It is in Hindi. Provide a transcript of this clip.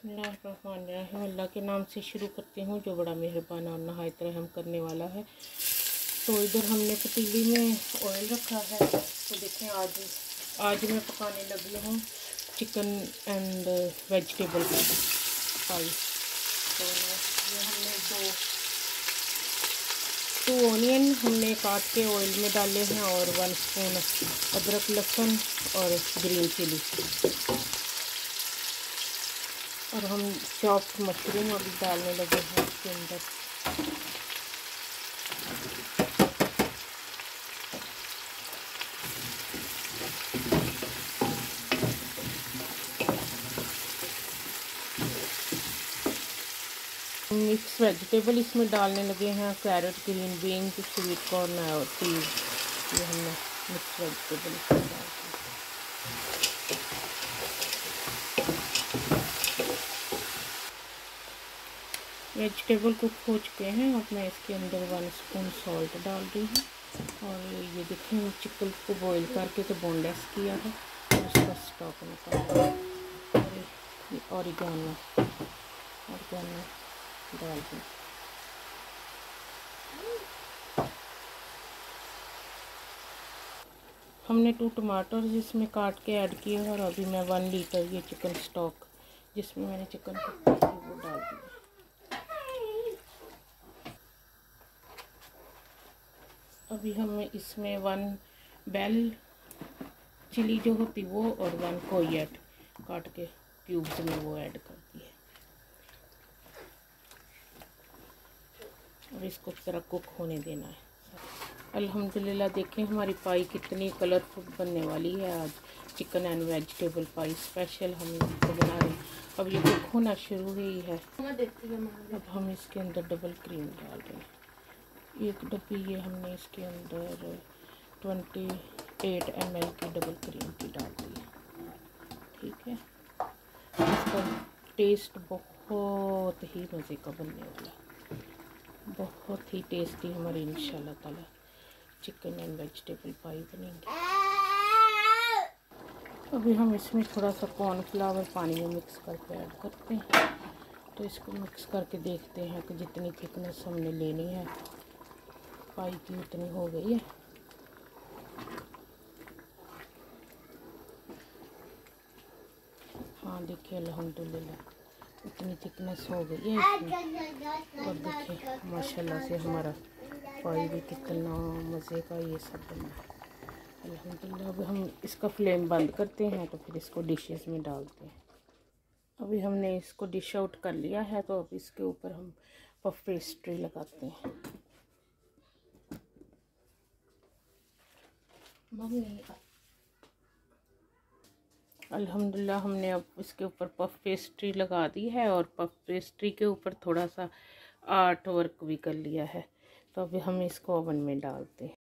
बिस्मिल्लाहिर्रहमानिर्रहीम। अल्लाह के नाम से शुरू करती हूँ जो बड़ा मेहरबान और नहायत रहम करने वाला है। तो इधर हमने पतीली में ऑयल रखा है। तो देखें आज मैं पकाने लगी हूँ चिकन एंड वेजिटेबल पाई। तो ये हमने टू ऑनियन हमने काट के ऑयल में डाले हैं और 1 स्पून अदरक लहसुन और ग्रीन चिली और हम चॉप्ड मशरूम अभी डालने लगे हैं इसके अंदर। मिक्स वेजिटेबल इसमें डालने लगे हैं, carrot, green beans, sweet corn और पीज। ये हमने मिक्स वेजिटेबल इसमें डाल दी। वेजिटेबल कुक हो चुके हैं। अब मैं इसके अंदर 1 स्पून सॉल्ट डाल रही हूँ और ये देखें चिकन को बॉईल करके तो बोनलेस किया है और उसका स्टॉक निकाला और ये ऑरिगेनो डाल दी। हमने 2 टमाटर जिसमें काट के ऐड किए और अभी मैं 1 लीटर ये चिकन स्टॉक जिसमें मैंने चिकन कुक की वो डाल दिया। अभी हमें इसमें 1 बेल चिली जो होती वो और 1 कोरिएंडर काट के क्यूब्स में वो ऐड कर दिए और इसको ज़रा कुक होने देना है। अल्हम्दुलिल्लाह देखें हमारी पाई कितनी कलरफुल बनने वाली है। आज chicken and vegetable pie special हम इसको बना रहे हैं। अब ये कुक होना शुरू हुई है। अब हम इसके अंदर डबल क्रीम डाल रहे हैं। 1 डब्बी ये हमने इसके अंदर 28 ml की डबल क्रीम की डाल दी है। ठीक है, इसका टेस्ट बहुत ही मज़े का बनने वाला है, बहुत ही टेस्टी हमारी इंशाल्लाह ताला चिकन एंड वेजिटेबल पाई बनेंगे। अभी हम इसमें थोड़ा सा कॉर्नफ्लावर पानी में मिक्स करके ऐड करते हैं। तो इसको मिक्स करके देखते हैं कि जितनी थिकनेस हमने लेनी है पाई की उतनी हो गई है। हाँ देखिए अल्हम्दुलिल्लाह इतनी थिकनेस हो गई है इसमें। और देखिए माशाल्लाह से हमारा पाई भी कितना मज़े का ये सब बना है अल्हम्दुलिल्लाह। अब हम इसका फ्लेम बंद करते हैं तो फिर इसको डिशेस में डालते हैं। अभी हमने इसको डिश आउट कर लिया है तो अब इसके ऊपर हम पफ पेस्ट्री लगाते हैं। अल्हम्दुलिल्लाह हमने अब इसके ऊपर पफ पेस्ट्री लगा दी है और पफ पेस्ट्री के ऊपर थोड़ा सा आर्ट वर्क भी कर लिया है। तो अभी हम इसको ओवन में डालते हैं।